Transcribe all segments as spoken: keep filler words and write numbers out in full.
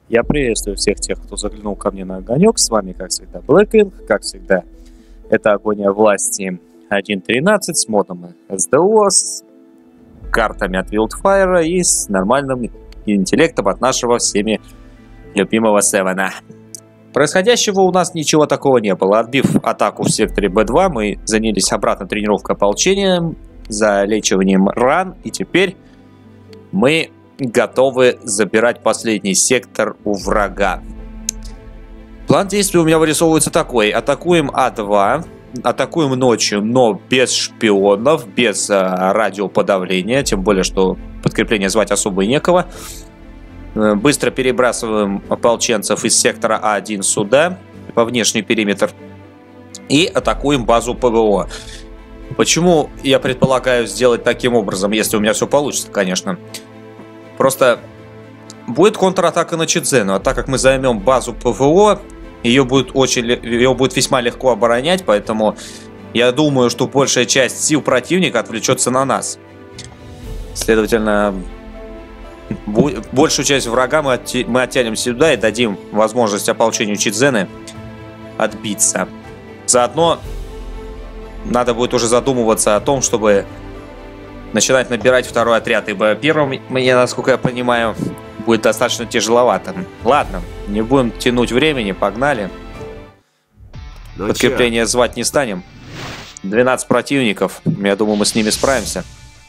Я приветствую всех тех, кто заглянул ко мне на огонек. С вами, как всегда, Blackwing. Как всегда, это агония власти один точка тринадцать с модом эс ди о, с картами от Wildfire и с нормальным интеллектом от нашего всеми любимого Севена. Происходящего у нас ничего такого не было. Отбив атаку в секторе бэ два, мы занялись обратно тренировкой ополчения, залечиванием ран, и теперь мы готовы забирать последний сектор у врага. План действий у меня вырисовывается такой. Атакуем а два, атакуем ночью, но без шпионов, без а, радиоподавления, тем более, что подкрепление звать особо и некого. Быстро перебрасываем ополченцев из сектора а один сюда, по внешний периметр, и атакуем базу пэ вэ о. Почему я предполагаю сделать таким образом, если у меня все получится, конечно? Просто будет контратака на Чидзену, а так как мы займем базу пэ вэ о, ее будет, очень, ее будет весьма легко оборонять, поэтому я думаю, что большая часть сил противника отвлечется на нас. Следовательно, большую часть врага мы, отти, мы оттянем сюда и дадим возможность ополчению Чидзены отбиться. Заодно надо будет уже задумываться о том, чтобы начинать набирать второй отряд, ибо первым, мне, насколько я понимаю, будет достаточно тяжеловато. Ладно, не будем тянуть времени, погнали. Ну, подкрепление че? Звать не станем. двенадцать противников, я думаю, мы с ними справимся.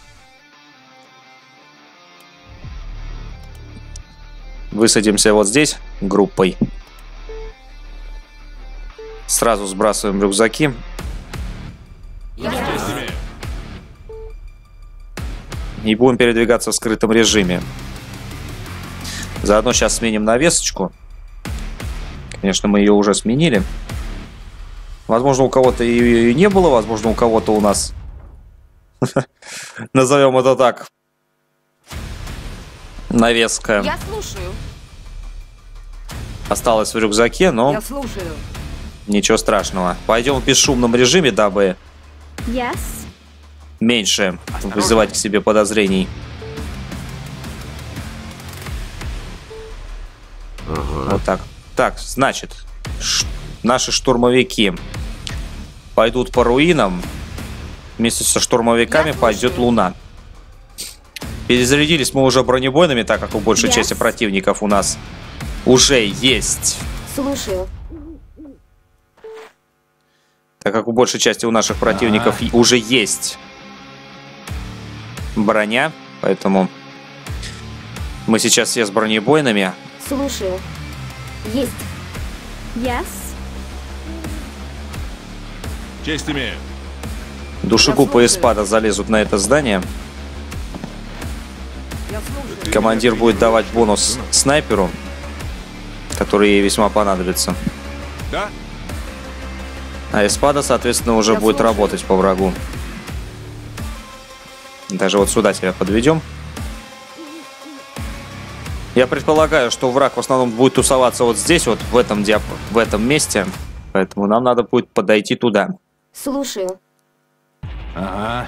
Высадимся вот здесь группой. Сразу сбрасываем рюкзаки. И будем передвигаться в скрытом режиме. Заодно сейчас сменим навесочку. Конечно, мы ее уже сменили. Возможно, у кого-то ее и не было. Возможно, у кого-то у нас... Назовем это так. Навеска. Я слушаю. Осталась в рюкзаке, но... Я слушаю. Ничего страшного. Пойдем в бесшумном режиме, дабы... Yes. Меньше Осторожно. Вызывать к себе подозрений. Ага. Вот так. Так, значит, ш наши штурмовики пойдут по руинам. Вместе со штурмовиками пойдет Луна. Перезарядились мы уже бронебойными, так как у большей yes. части противников у нас уже есть. Слушаю. Так как у большей части у наших противников а -а -а. уже есть броня, поэтому мы сейчас все с бронебойными. Слушаю. Есть. Yes. Честь имею. Душегубы и спада залезут на это здание. Командир будет давать бонус снайперу, который ей весьма понадобится. Да? А эспада, соответственно, уже Я будет слушаю. работать по врагу. Даже вот сюда тебя подведем. Я предполагаю, что враг в основном будет тусоваться вот здесь, вот в этом, диап... в этом месте. Поэтому нам надо будет подойти туда. Слушаю. Ага.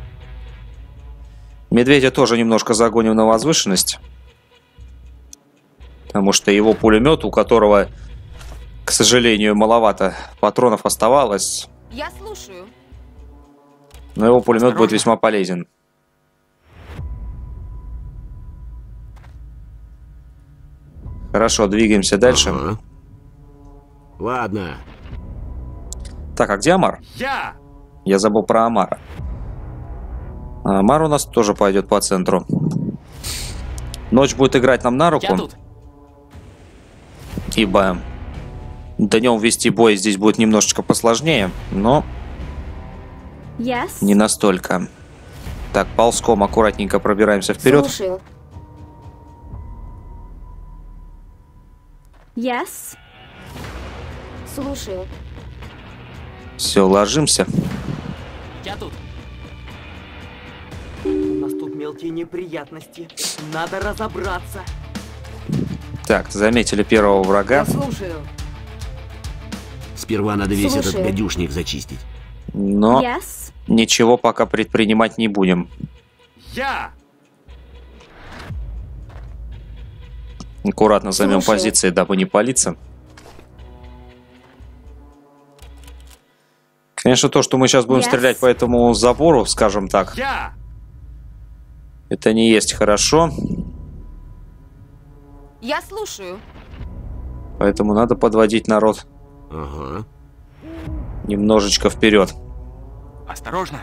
Медведя тоже немножко загоним на возвышенность. Потому что его пулемет, у которого, к сожалению, маловато патронов оставалось. Я слушаю. Но его пулемет Осторожно. будет весьма полезен. Хорошо, двигаемся дальше. Ага. Ладно. Так, а где Амар? Я! Я забыл про Амара. А Амар у нас тоже пойдет по центру. Ночь будет играть нам на руку. Я тут. Ибо днем вести бой здесь будет немножечко посложнее, но Yes. не настолько. Так, ползком аккуратненько пробираемся вперед. Слушаю. Yes. Слушаю. Все, ложимся. Я тут. У нас тут мелкие неприятности. Надо разобраться. Так, заметили первого врага. Я слушаю. Сперва надо весь Слушаю. этот гадюшник зачистить. Но Yes. ничего пока предпринимать не будем. Я! Аккуратно займем Слушаю. позиции, дабы не палиться. Конечно, то, что мы сейчас будем Yes. стрелять по этому забору, скажем так, Я! это не есть хорошо. Я слушаю. Поэтому надо подводить народ Ага. немножечко вперед. Осторожно!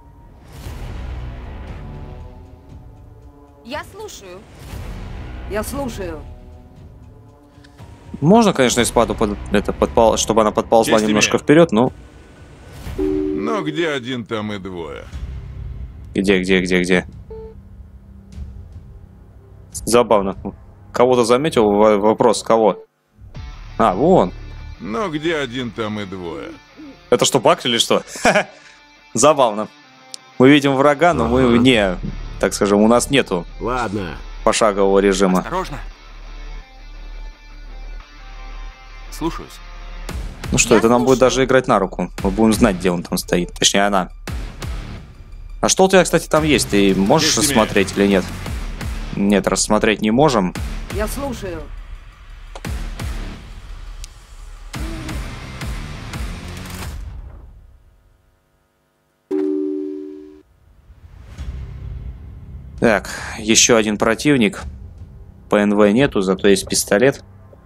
Я слушаю. Я слушаю. Можно, конечно, Эспаду под, это, подпол, чтобы она подползла Честь немножко имею. вперед, но Но где один, там и двое. где, где, где, где? Забавно. Кого-то заметил? В- Вопрос, кого? А, вон. Но где один, там и двое. Это что, баг или что? Забавно. Мы видим врага, но мы Ага. не, так скажем, у нас нету Ладно. пошагового режима. Осторожно! Слушаюсь. Ну что, Я это нам будет слушаю. даже играть на руку. Мы будем знать, где он там стоит. Точнее, она. А что у тебя, кстати, там есть? Ты можешь Здесь рассмотреть или нет? Нет, рассмотреть не можем. Я слушаю. Так, еще один противник. ПНВ нету, зато есть пистолет.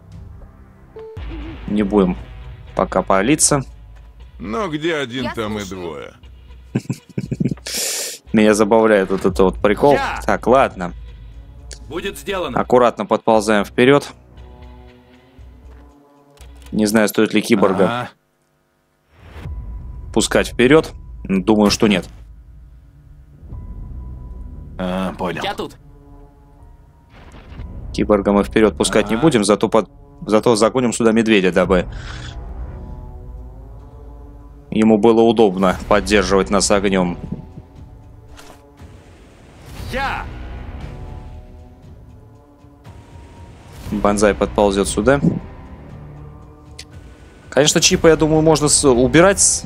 Не будем пока палиться. Но где один, Я там и слушаю. двое. Меня забавляет вот этот вот прикол. Я! Так, ладно. Будет сделано. Аккуратно подползаем вперед. Не знаю, стоит ли киборга Ага. пускать вперед. Думаю, что нет. А, понял. Я тут. Киборга мы вперед пускать не Ага. будем, зато, под... зато загоним сюда медведя, дабы ему было удобно поддерживать нас огнем. Я! Бонзай подползет сюда. Конечно, чипа, я думаю, можно с- убирать. с-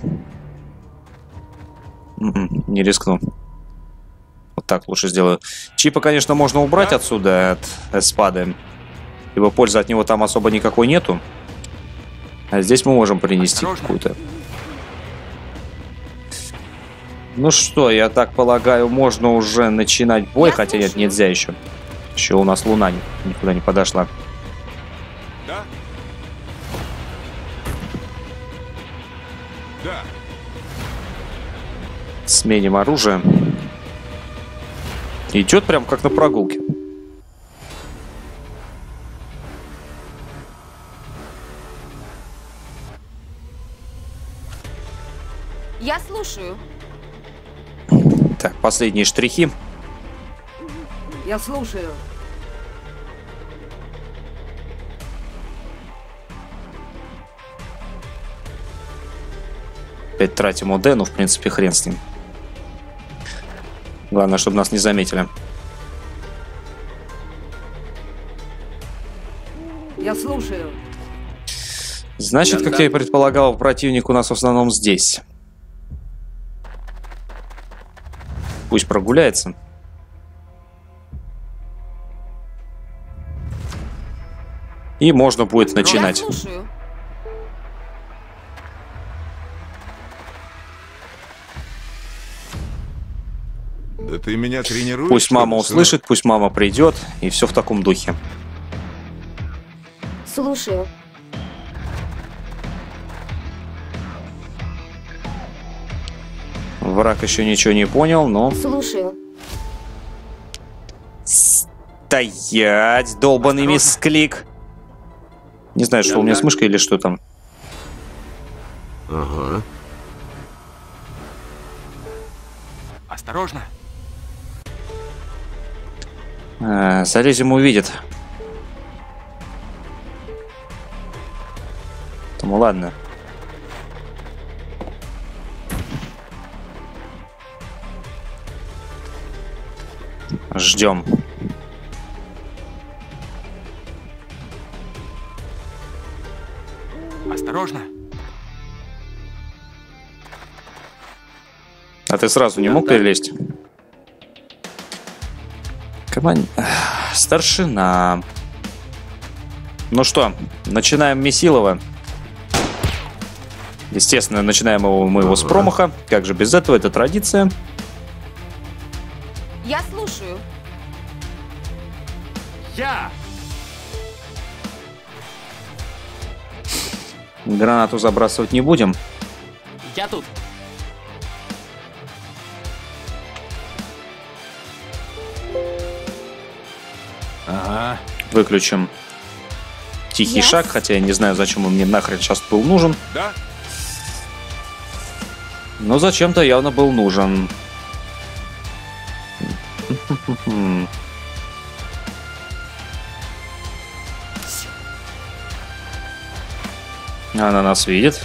М-м, Не рискну. Вот так лучше сделаю. Чипа, конечно, можно убрать Да. отсюда, от эспады. Ибо пользы от него там особо никакой нету. А здесь мы можем принести Осторожно. какую-то. Ну что, я так полагаю, можно уже начинать бой. Я Хотя нет, слушаю. нельзя еще. Еще у нас луна ни- никуда не подошла. Да? Да. Сменим оружие. Идет прям как на прогулке. Я слушаю. Так, последние штрихи. Я слушаю. Опять тратим ОД, ну, в принципе, хрен с ним. Главное, чтобы нас не заметили. Я слушаю. Значит, как я и предполагал, противник у нас в основном здесь. Пусть прогуляется. И можно будет начинать. Я слушаю. Да ты меня тренируешь? Пусть что ли, мама сынок? услышит, пусть мама придет, и все в таком духе. Слушаю. Враг еще ничего не понял, но... Слушаю. Стоять, долбаный мисклик. Не знаю, что у меня с мышкой или что там. Ага. Осторожно. А, Залезем, увидит. Ну ладно. Ждем. Осторожно. А ты сразу не мог перелезть? Команд... Старшина. Ну что, начинаем Месилова. Естественно, начинаем его, мы его с промаха. Как же без этого, это традиция. Я слушаю. Я! Гранату забрасывать не будем. Я тут. Ага. Выключим тихий Yes. шаг, хотя я не знаю, зачем он мне нахрен сейчас был нужен. Да? Но зачем-то явно был нужен. Она нас видит.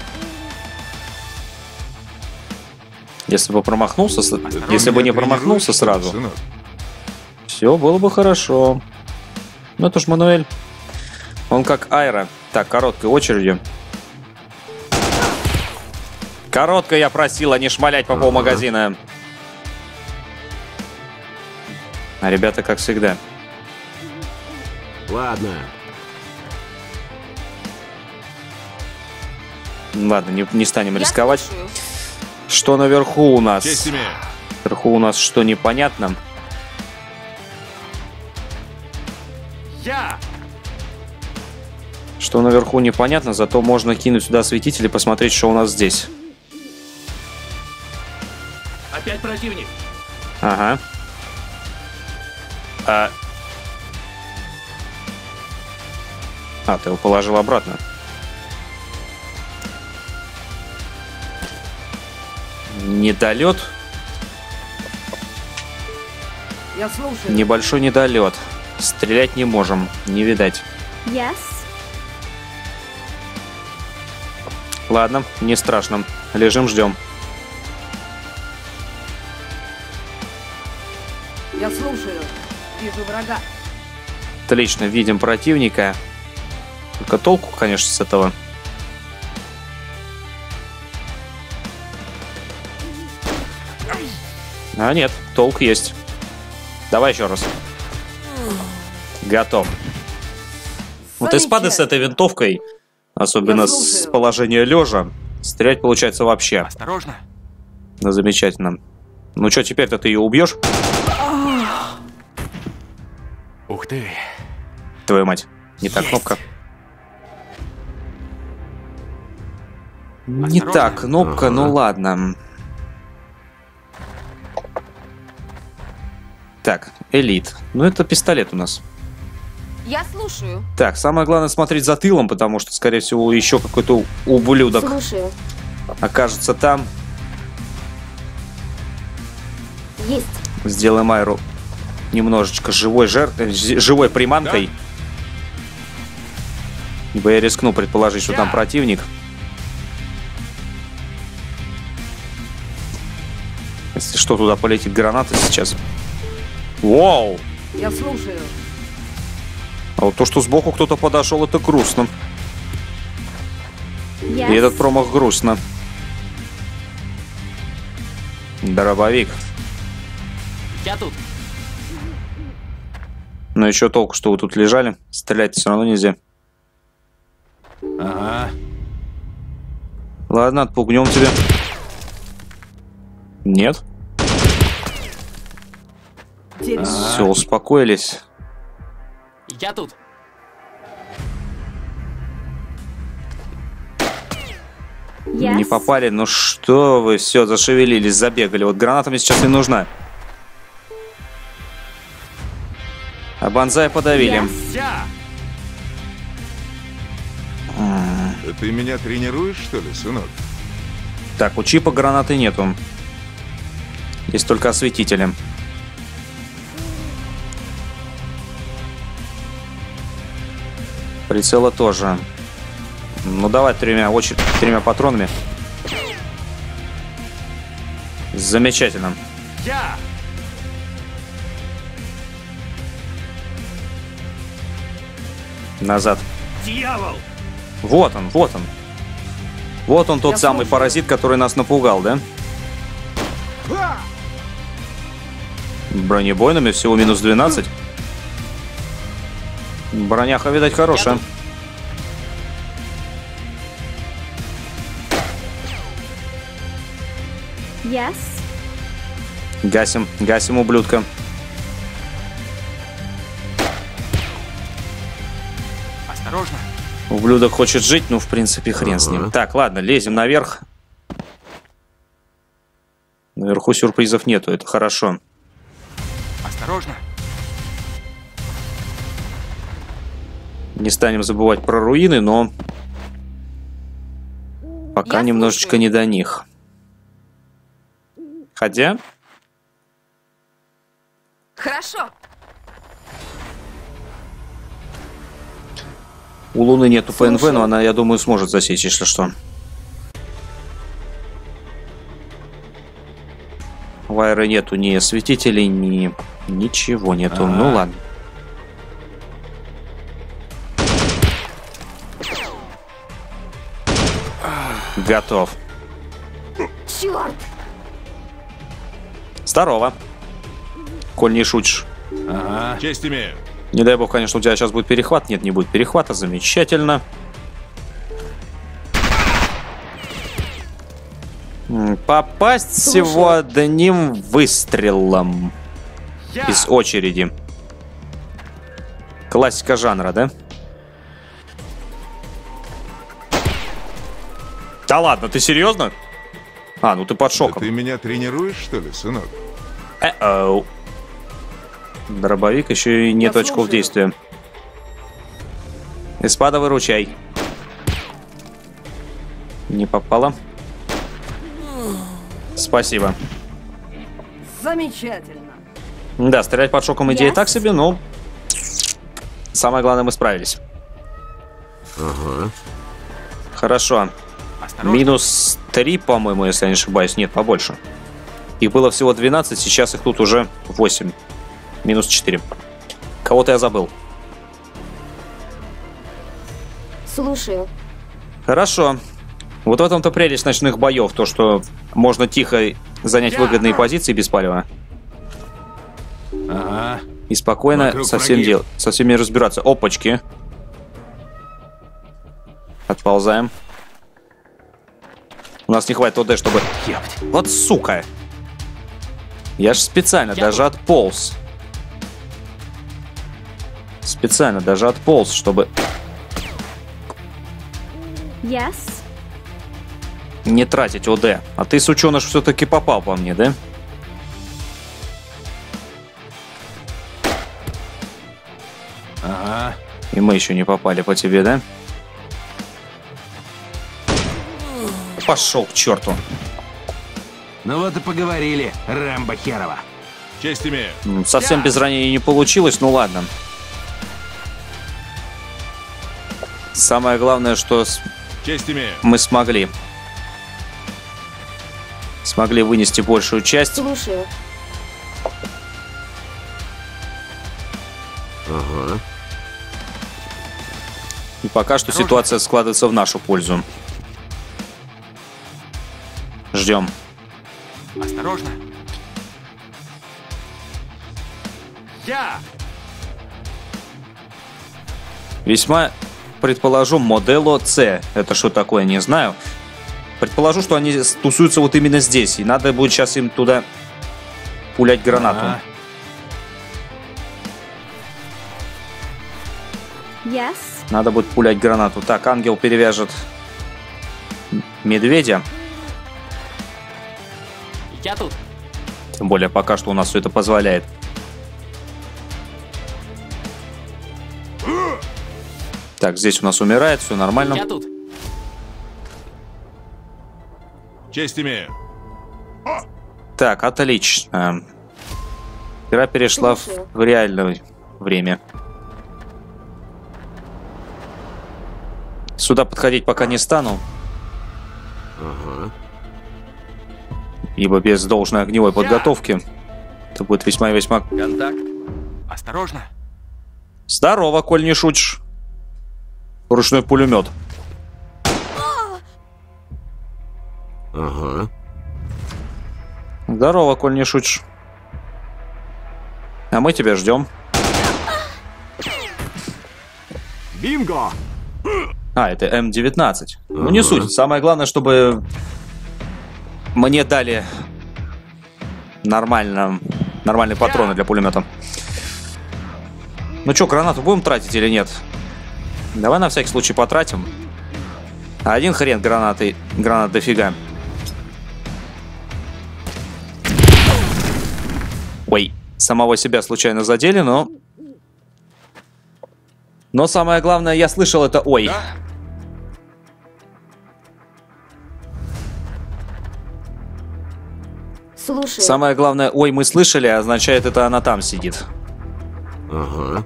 Если бы промахнулся, с- если бы не промахнулся сразу, Сынок. все было бы хорошо. Ну это ж Мануэль. Он как Айра. Так, короткой очередью. Короткая я просил, а не шмалять по полмагазина. А ребята, как всегда. Ладно. Ладно, не, не станем Я рисковать. слушаю. Что наверху у нас? Честь имею. Наверху у нас что непонятно. Я! Что наверху непонятно, зато можно кинуть сюда осветитель и посмотреть, что у нас здесь. Опять противник. Ага. А... А, ты его положил обратно. Недолет. Я слушаю. Небольшой недолет. Стрелять не можем. Не видать. Yes. Ладно, не страшно. Лежим, ждем. Я слушаю. Вижу врага. Отлично, видим противника. Только толку, конечно, с этого. А нет, толк есть. Давай еще раз. Готов. Вот из спады с этой винтовкой, особенно Я с слушаю. положения лежа, стрелять получается вообще. Осторожно. Ну, замечательно. Ну что, теперь-то ты ее убьешь? Ух ты. Твою мать. Не та Есть. кнопка. Не Осторожно. так кнопка, Ага. ну ладно. Так, элит. Ну это пистолет у нас. Я слушаю. Так, самое главное смотреть за тылом, потому что, скорее всего, еще какой-то ублюдок Слушаю. окажется там. Есть. Сделаем Айру немножечко живой жер... э, з- живой приманкой. Ибо я рискну предположить, что там противник. Если что, туда полетит граната сейчас. Вау! Я слушаю. А вот то, что сбоку кто-то подошел, это грустно. И этот промах грустно. Дробовик. Я тут. Но еще толку, что вы тут лежали. Стрелять все равно нельзя. Ага. Ладно, отпугнем тебя. Нет? Дерьмо. Все, успокоились. Я тут. Не попали. Ну что вы, все, зашевелились, забегали. Вот граната мне сейчас не нужна. А банзай подавили. Я! Да ты меня тренируешь, что ли, сынок? Так, у чипа гранаты нету. Есть только осветители. Прицела тоже. Ну давай тремя, очередь, тремя патронами. Замечательно. Я! Назад. Дьявол! Вот он, вот он. Вот он тот Я самый слушаю. паразит, который нас напугал, да? Бронебойными всего минус двенадцать. Броняха, видать, хорошая. Yes. Гасим, гасим ублюдка. Осторожно. Ублюдок хочет жить, ну, в принципе, хрен с ним. Так, ладно, лезем наверх. Наверху сюрпризов нету, это хорошо. Осторожно. Не станем забывать про руины, но пока Я немножечко слушаю. не до них. Хотя, Хорошо. у Луны нету ПНВ, Слушаю. но она, я думаю, сможет засечь, если что. В Аэро нету ни осветителей, ни ничего нету. Ага. Ну ладно. Готов. Черт. Здорово. Коль не шутишь. Ага. Честь имею. Не дай бог, конечно, у тебя сейчас будет перехват. Нет, не будет перехвата. Замечательно. М, Попасть Слушай. всего одним выстрелом из очереди. Классика жанра, да? Да ладно, ты серьезно? А, ну ты под Да шоком. ты меня тренируешь, что ли, сынок? Э-оу. Дробовик, еще и нет Я очков слушаю. действия. Эспада, выручай. Не попало. Спасибо. Замечательно. Да, стрелять под шоком идея Yes. так себе, но самое главное, мы справились. Ага. Хорошо. Осторожно. Минус три, по-моему, если я не ошибаюсь. Нет, побольше. Их было всего двенадцать, сейчас их тут уже восемь. Минус четыре. Кого-то я забыл. Слушаю. Хорошо. Вот в этом-то прелесть ночных боев, то, что можно тихо занять выгодные позиции без палева. Ага. И спокойно Вокруг со, всем враги. дел... со всеми разбираться. Опачки. Отползаем. У нас не хватит ОД, чтобы... Епть. Вот сука! Я ж специально Я даже отполз. Специально даже отполз, чтобы Yes. не тратить ОД. А ты, сученыш, все-таки попал по мне, да? Ага. И мы еще не попали по тебе, да? Пошел к черту. Ну вот и поговорили, Рэмбо херова. Честь имею. М, Совсем без ранения не получилось, ну ладно. Самое главное, что с- Честь имею. мы смогли. Смогли вынести большую часть. Слушаю. Ага. И пока что Осторожно. ситуация складывается в нашу пользу. Ждем. Осторожно. Я. Весьма предположу Модело С. Это что такое, не знаю. Предположу, что они с- тусуются вот именно здесь. И надо будет сейчас им туда пулять гранату. Ага. Yes. Надо будет пулять гранату. Так, ангел перевяжет м- медведя. Я тут. Тем более, пока что у нас все это позволяет. Так, здесь у нас умирает, все нормально. Я тут. Честь имею. Так, отлично. Игра перешла в, Слушаю. в реальное время. Сюда подходить пока не стану, Ага. ибо без должной огневой подготовки это будет весьма и весьма... Контакт. Осторожно. Здорово, коль не шутишь. Ручной пулемет. Ага. Здорово, коль не шутишь. А мы тебя ждем. Бинго! А, это эм девятнадцать. Ну, не Ага. суть. Самое главное, чтобы мне дали нормально, нормальные патроны для пулемета. Ну что, гранату будем тратить или нет? Давай на всякий случай потратим. Один хрен гранаты, гранат дофига. Ой, самого себя случайно задели, но... Но самое главное, я слышал это «ой». Да? Слушаю. Самое главное «ой» мы слышали, означает, это она там сидит. Ага.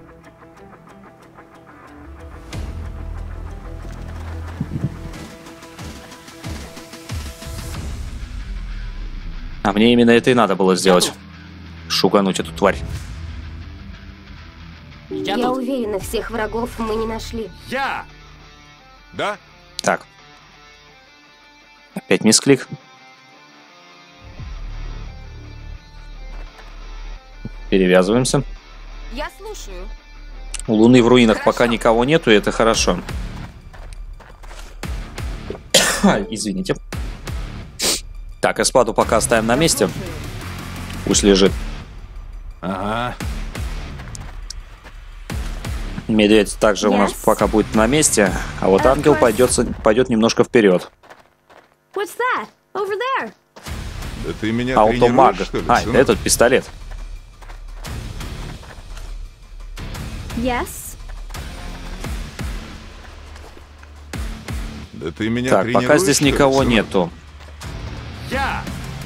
А мне именно это и надо было сделать. Шугануть эту тварь. Я, Я тут. уверена, всех врагов мы не нашли. Я! Да? Так. Опять мисклик. Перевязываемся. Я слушаю. У Луны в руинах пока никого нету, и это хорошо. Извините. Так, эспаду пока оставим на месте. Пусть лежит. Ага. Медведь также у нас Yes. пока будет на месте, а вот Of ангел course. пойдет, пойдет немножко вперед. What's that? Over there. Да ты меня Аутомаг. тренируешь, что ли, А, сынок? этот пистолет. Yes. Да ты меня Так, пока тренируешь, здесь что ли, никого сынок? нету. Я!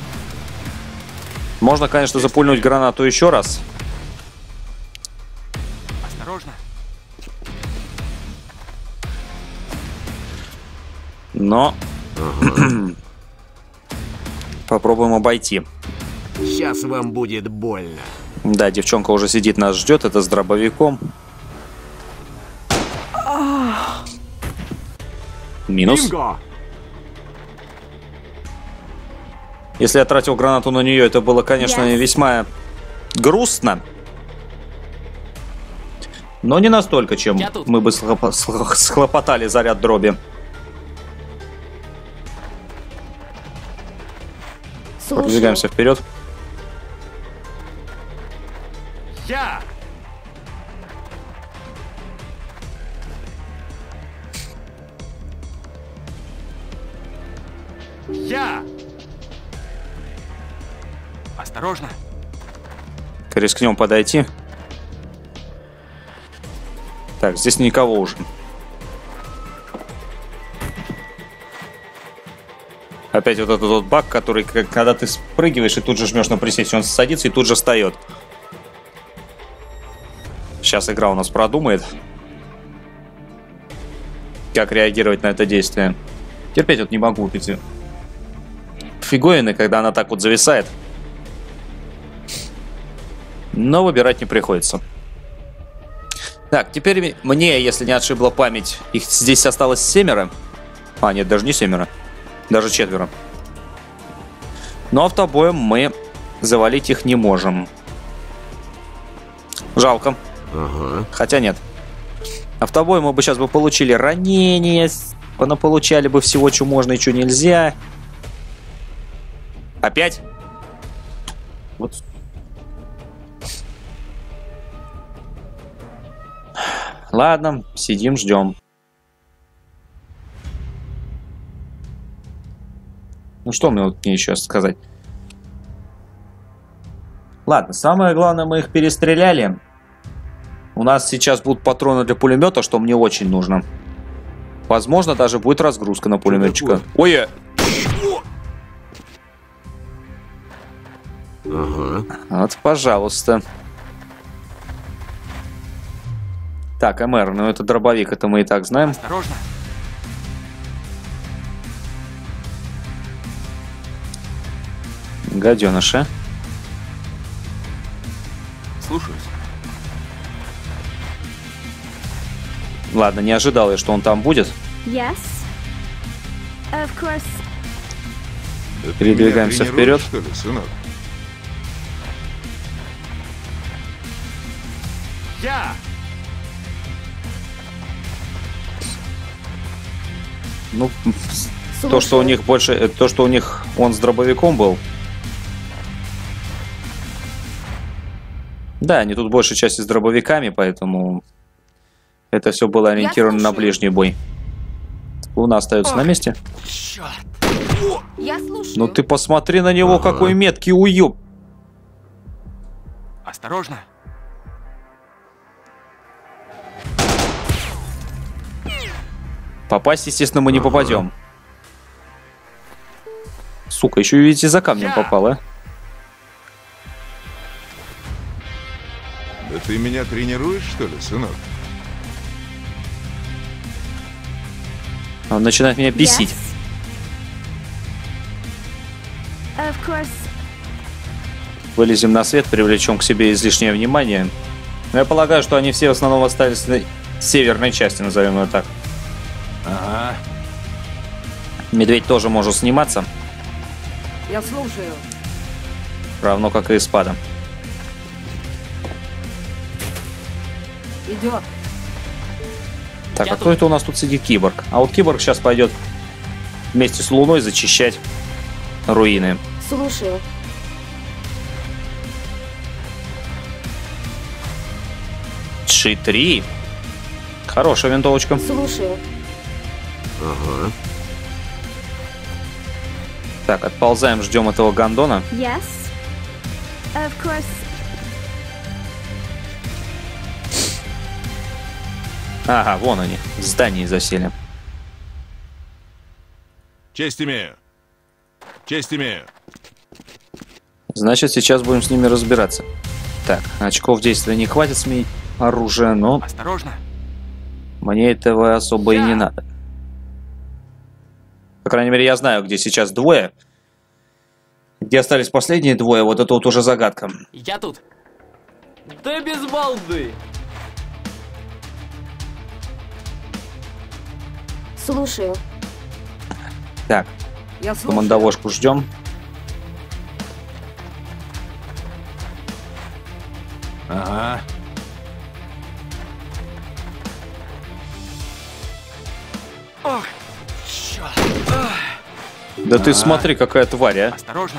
Можно, конечно, запульнуть гранату еще раз. Осторожно. Но попробуем обойти. Сейчас вам будет больно. Да, девчонка уже сидит, нас ждет. Это с дробовиком. Минус. Бинго! Если я тратил гранату на нее, это было, конечно, Yes. весьма грустно. Но не настолько, чем Я тут. мы бы схлопо- схло- схлопотали заряд дроби. Слушаю. Продвигаемся вперед. Я! Я! Осторожно. Рискнем подойти. Так, здесь никого уже. Опять вот этот вот баг, который, как- когда ты спрыгиваешь и тут же жмешь на присесть, он садится и тут же встает. Сейчас игра у нас продумает, как реагировать на это действие. Терпеть вот не могу эти фиговины, когда она так вот зависает. Но выбирать не приходится. Так, теперь мне, если не отшибла память, их здесь осталось семеро. А, нет, даже не семеро. Даже четверо. Но автобоем мы завалить их не можем. Жалко. Ага. Хотя нет. Автобоем мы бы сейчас бы получили ранения. Понаполучали бы всего, что можно и что нельзя. Опять? Вот. Ладно, сидим, ждем. Ну что мне вот мне еще сказать? Ладно, самое главное, мы их перестреляли. У нас сейчас будут патроны для пулемета, что мне очень нужно. Возможно, даже будет разгрузка на пулеметчика. Ой, э, Ага. вот, пожалуйста. Так, МР, ну это дробовик, это мы и так знаем. Осторожно. Гаденыша. Слушаюсь. Ладно, не ожидал я, что он там будет. Yes. Of course. Да ты Передвигаемся меня тренируешь, вперед. что ли, сынок? Я! Ну, то, что у них больше... То, что у них он с дробовиком был. Да, они тут большей части с дробовиками, поэтому... Это все было ориентировано на ближний бой. Луна остается Ох, на месте. Черт. Я слушаю. Ну ты посмотри на него, ага. Какой меткий уёб. Осторожно. Попасть, естественно, мы не ага. попадем. Сука, еще видите, за камнем Я. попал, а? Да ты меня тренируешь, что ли, сынок? Он начинает меня бесить. Yes. Of course. Вылезем на свет, привлечем к себе излишнее внимание. Но я полагаю, что они все в основном остались на северной части, назовем ее так. Ага. Медведь тоже может сниматься. Я слушаю. Равно как и Спада. Идет. Так, Я а кто тут... это у нас тут сидит? Киборг. А вот Киборг сейчас пойдет вместе с Луной зачищать руины. Слушаю. Ши три. Хорошая винтовочка. Слушаю. Ага. Так, отползаем, ждем этого гондона. Yes. Of course. Ага, вон они, в здании засели. Честь имею. Честь имею. Значит, сейчас будем с ними разбираться. Так, очков действия не хватит сменить оружие, но... Осторожно. Мне этого особо Я. и не надо. По крайней мере, я знаю, где сейчас двое. Где остались последние двое, вот это вот уже загадка. Я тут. Да без балды. Слушаю. Так, Я слушаю. командовошку ждем. Ага. Ох, черт. Да а -а -а. Ты смотри, какая тварь, а. Осторожно.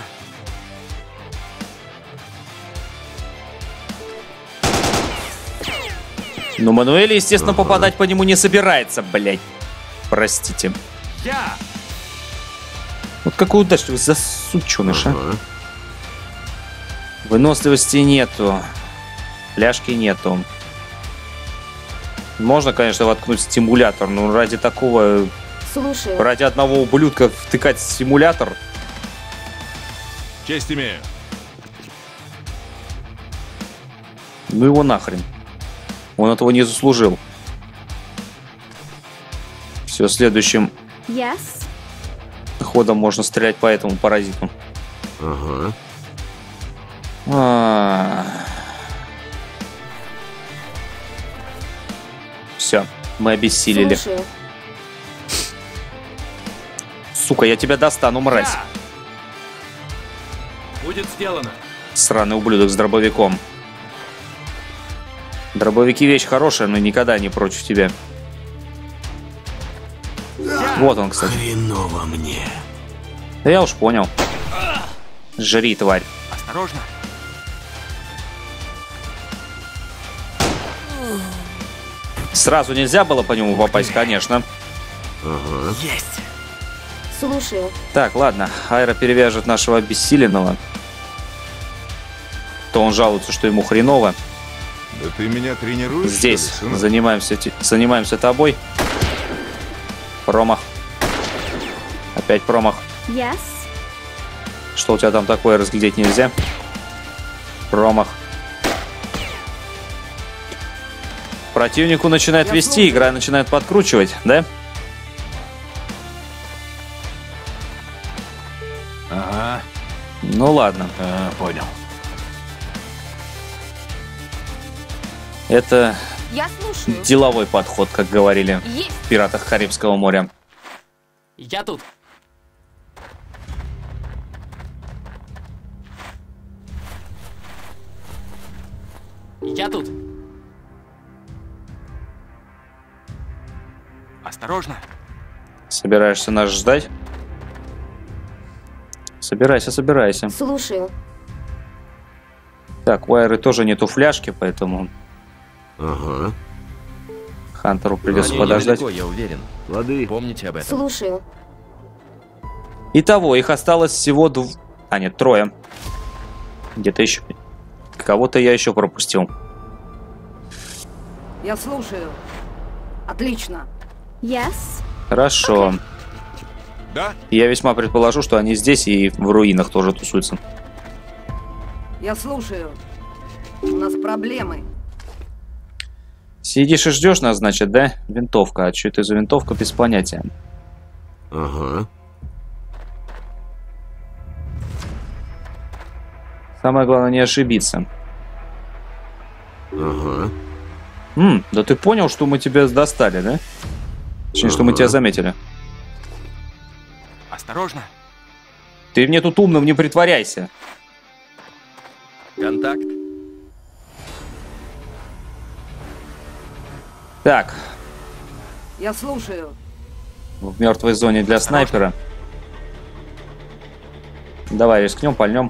Ну, Мануэль, естественно, ага. попадать по нему не собирается, блядь. Простите. Я. Вот какой удачливый засученыш, ага. а. Выносливости нету. Ляжки нету. Можно, конечно, воткнуть стимулятор, но ради такого... Слушаю. Ради одного ублюдка втыкать стимулятор... Честь имею. Ну его нахрен. Он этого не заслужил. Все, следующим yes. ходом можно стрелять по этому паразиту. Ага. А -а -а. Все, мы обессилели. Слушаю. Сука, я тебя достану, мразь. Я. Будет сделано. Сраный ублюдок с дробовиком. Дробовики вещь хорошая, но никогда не против тебя. Я. Вот он, кстати. Хреново мне. Да я уж понял. Жри, тварь. Осторожно. Сразу нельзя было по нему попасть, конечно. Ага. Есть. Слушаю. Так, ладно. Айра перевяжет нашего обессиленного. То он жалуется, что ему хреново. Да ты меня тренируешь? Здесь что ли, занимаемся, занимаемся тобой. Промах. Опять промах. Yes. Что у тебя там такое, разглядеть нельзя. Промах. Противнику начинает вести, игра начинает подкручивать, да? Ага. Ну ладно. А, понял. Это Я слушаю. деловой подход, как говорили Есть. в «Пиратах Карибского моря». Я тут. Я тут. Осторожно. Собираешься нас ждать? Собирайся, собирайся. Слушаю. Так, у Айры тоже нету фляжки, поэтому Ага. Хантеру придется Они подождать. недалеко, я уверен. Лады. Помните об этом. Слушаю. Итого, их осталось всего двое. А, нет, трое. Где-то еще. Кого-то я еще пропустил. Я слушаю. Отлично. Yes. Хорошо. Да? Я весьма предположу, что они здесь и в руинах тоже тусуются. Я слушаю. У нас проблемы. Сидишь и ждешь нас, значит, да? Винтовка. А что это за винтовка, без понятия. Ага. Самое главное не ошибиться. Ага. М, да ты понял, что мы тебя достали, да? Точнее, что мы Ага. тебя заметили. Осторожно. Ты мне тут умным не притворяйся. Контакт. Так, Я слушаю. в мертвой зоне для снайпера. Давай рискнем, пальнем.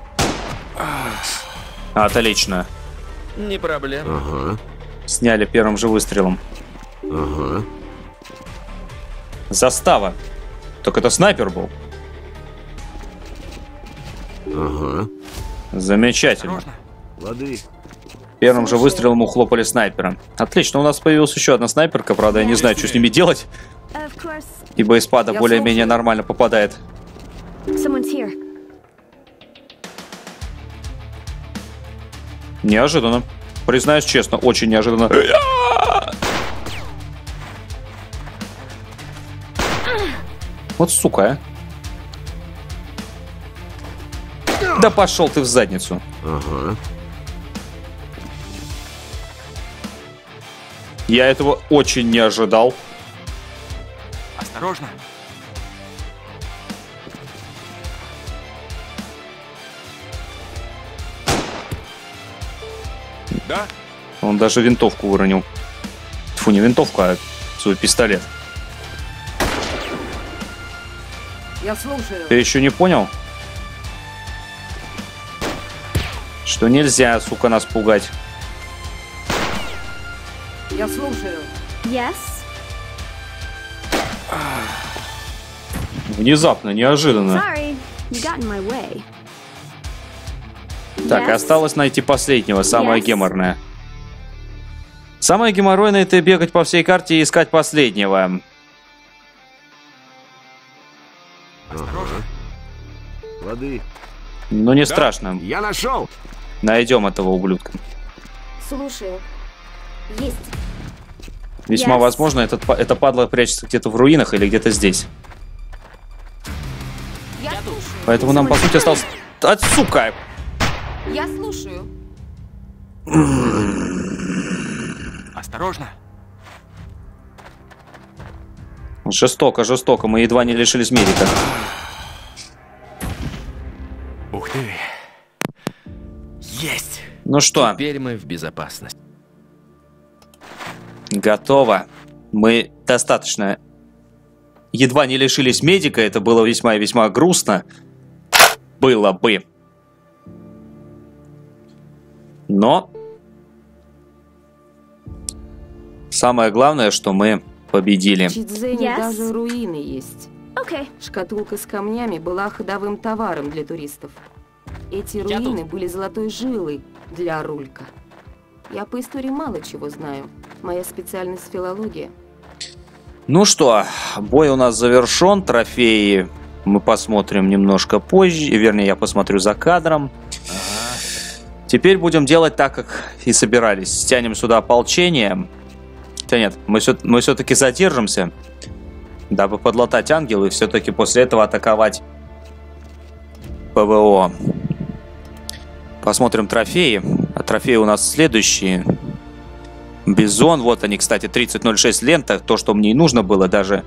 Отлично. Не проблема. Ага. Сняли первым же выстрелом. Ага. Застава. Так это снайпер был. Ага. Замечательно. Осторожно. Лады. Первым же Слушай. выстрелом ухлопали снайпера. Отлично, у нас появилась еще одна снайперка, правда, я не знаю, что с ними делать, Of course. ибо из-пада Я более-менее слушаю. нормально попадает. Someone's here. Неожиданно. Признаюсь честно, очень неожиданно. Вот сука, а. Да пошел ты в задницу. Ага. Я этого очень не ожидал. Осторожно. Да? Он даже винтовку выронил. Фу, не винтовку, а свой пистолет. Я слушаю. Ты еще не понял? Что нельзя, сука, нас пугать. Я слушаю. Yes. Внезапно, неожиданно. Sorry. You got in my way. Так, Yes. осталось найти последнего, самое Yes. геморное. Самое геморройное — это бегать по всей карте и искать последнего. Осторожно. Лады. Ну, не Да. страшно. Я нашел. Найдем этого ублюдка. Слушаю. Есть. Весьма Yes. возможно, этот, па- эта падла прячется где-то в руинах или где-то здесь. Я слушаю. Поэтому нам, по сути, осталось... А, сука! Я слушаю. Осторожно. Жестоко, жестоко. Мы едва не лишились медика. Ух ты. Есть. Ну что, Теперь мы в безопасности. готово. Мы достаточно... Едва не лишились медика. Это было весьма и весьма грустно. Было бы. Но... Самое главное, что мы победили. В Чидзене Yes. даже руины есть. Okay. Шкатулка с камнями была ходовым товаром для туристов. Эти Я руины были золотой жилой для Рулька. Я по истории мало чего знаю. Моя специальность филология. Ну что, бой у нас завершен. Трофеи мы посмотрим немножко позже. Вернее, я посмотрю за кадром. Теперь будем делать так, как и собирались. Стянем сюда ополчение. Хотя нет, мы, все, мы все-таки задержимся, дабы подлатать ангел и все-таки после этого атаковать ПВО. Посмотрим трофеи. А трофеи у нас следующие. Бизон, вот они, кстати, тридцать ноль шесть лента. То, что мне и нужно было даже.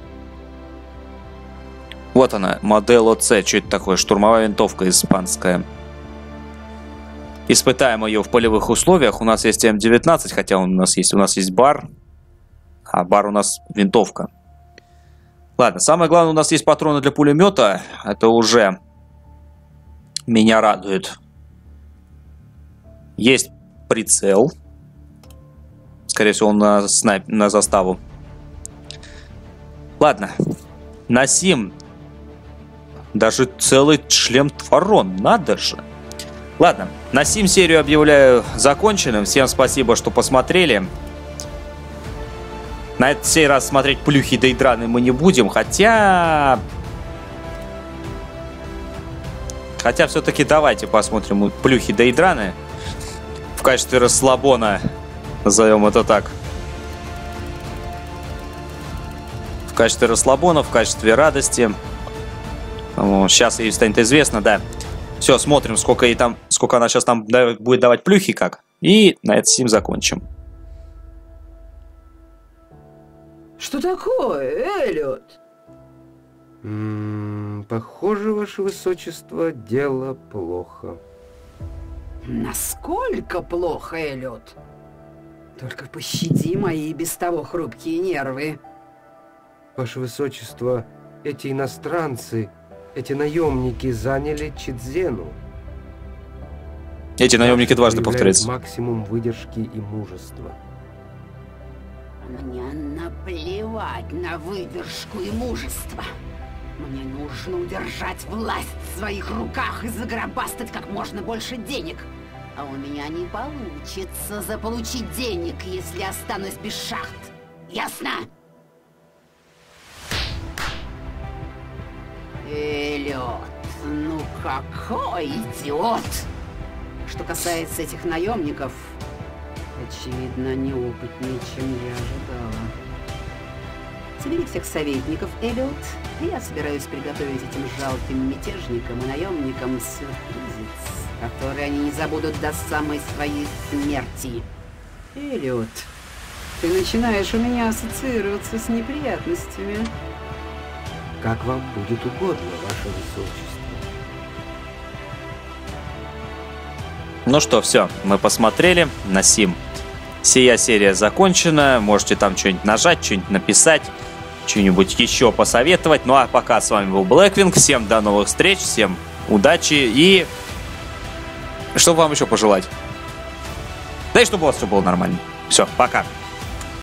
Вот она, модель ОЦ. Что это такое? Штурмовая винтовка испанская. Испытаем ее в полевых условиях. У нас есть эм девятнадцать, хотя у нас есть, у нас есть бар. А бар у нас винтовка. Ладно, самое главное, у нас есть патроны для пулемета. Это уже меня радует. Есть прицел. Скорее всего, он на, снайп... на заставу. Ладно. Насим. Даже целый шлем Тварон. Надо же. Ладно. Насим серию объявляю законченным. Всем спасибо, что посмотрели. На этот сей раз смотреть плюхи да и драны мы не будем. Хотя... Хотя все-таки давайте посмотрим плюхи да и драны. В качестве расслабона. Назовем это так. В качестве расслабона, в качестве радости. Сейчас ей станет известно, да. Все, смотрим, сколько ей там, сколько она сейчас там будет давать плюхи, как. И на этом сим закончим. Что такое, Эллиот? М-м, похоже, ваше высочество, дело плохо. Насколько плохо, Эллиот? Только пощади мои без того хрупкие нервы. Ваше высочество, эти иностранцы, эти наемники заняли Чидзену. Эти наемники дважды повторяются. Максимум выдержки и мужества. Мне наплевать на выдержку и мужество. Мне нужно удержать власть в своих руках и загробастать как можно больше денег. А у меня не получится заполучить денег, если останусь без шахт. Ясно? Эллиот, ну какой идиот! Что касается этих наемников, очевидно, неопытнее, чем я ожидала. Собери всех советников, Эллиот, и я собираюсь приготовить этим жалким мятежникам и наемникам сюрпризец, который они не забудут до самой своей смерти. Эллиот, ты начинаешь у меня ассоциироваться с неприятностями. Как вам будет угодно, ваше высочество. Ну что, все, мы посмотрели. Насим. Сия серия закончена. Можете там что-нибудь нажать, что-нибудь написать, что-нибудь еще посоветовать. Ну а пока с вами был Blackwing. Всем до новых встреч, всем удачи и... Что вам еще пожелать? Да и чтобы у вас все было нормально. Все, пока.